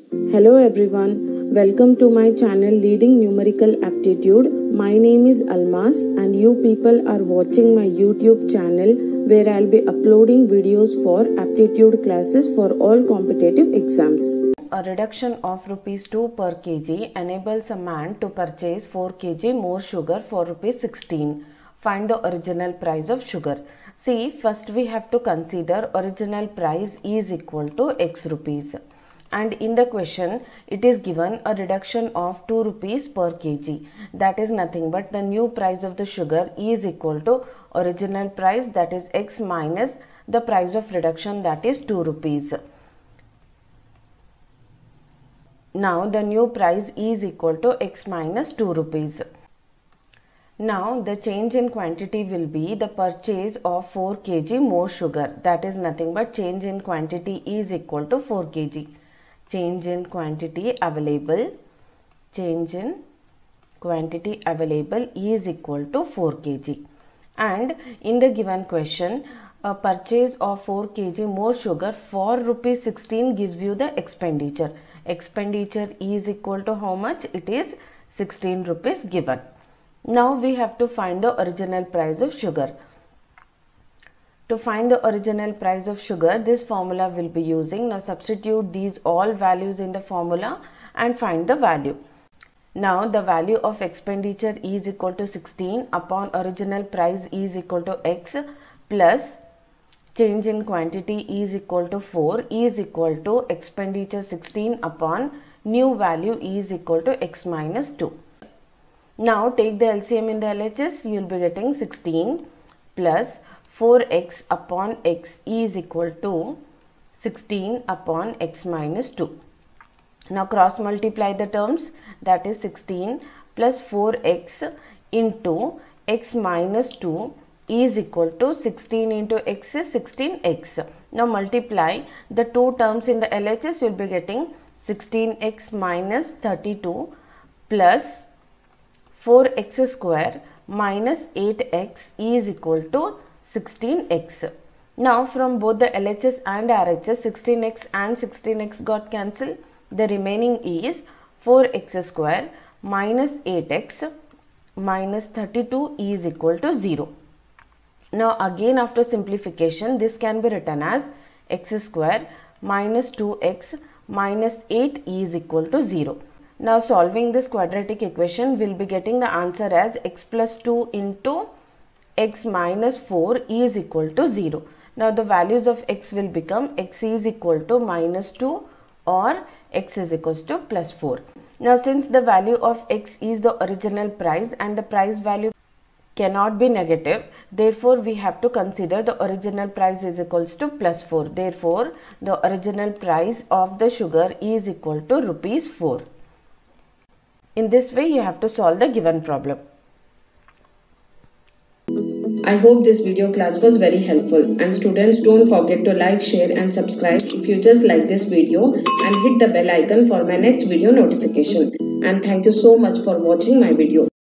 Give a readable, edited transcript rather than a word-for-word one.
Hello everyone, welcome to my channel Leading Numerical Aptitude. My name is Almas and you people are watching my YouTube channel where I'll be uploading videos for aptitude classes for all competitive exams. A reduction of ₹2 per kg enables a man to purchase 4 kg more sugar for ₹16. Find the original price of sugar. See, first we have to consider original price is equal to X rupees. And in the question it is given a reduction of ₹2 per kg. That is nothing but the new price of the sugar is equal to original price, that is X, minus the price of reduction, that is ₹2. Now the new price is equal to X minus ₹2. Now the change in quantity will be the purchase of 4 kg more sugar. That is nothing but change in quantity is equal to 4 kg. Change in quantity available is equal to 4 kg. And in the given question, a purchase of 4 kg more sugar for ₹16 gives you the expenditure. Expenditure is equal to how much? It is 16 rupees given. Now we have to find the original price of sugar. To find the original price of sugar, this formula will be using. Now substitute these all values in the formula and find the value. Now the value of expenditure is equal to 16 upon original price is equal to X plus change in quantity is equal to 4 is equal to expenditure 16 upon new value is equal to X minus 2. Now take the LCM in the LHS, you will be getting 16 plus 4x upon x is equal to 16 upon x minus 2. Now cross multiply the terms, that is 16 plus 4x into x minus 2 is equal to 16 into x is 16x. Now multiply the two terms in the LHS, you will be getting 16x minus 32 plus 4x square minus 8x is equal to 16x. Now from both the LHS and RHS, 16x and 16x got cancelled. The remaining is 4x square minus 8x minus 32 is equal to 0. Now again after simplification, this can be written as x square minus 2x minus 8 is equal to 0. Now solving this quadratic equation, we will be getting the answer as x plus 2 into x minus 4 is equal to 0. Now the values of x will become x is equal to minus 2 or x is equals to plus 4. Now since the value of x is the original price and the price value cannot be negative, therefore we have to consider the original price is equals to plus 4. Therefore the original price of the sugar is equal to ₹4. In this way you have to solve the given problem. I hope this video class was very helpful, and students, don't forget to like, share and subscribe if you just like this video, and hit the bell icon for my next video notification. And thank you so much for watching my video.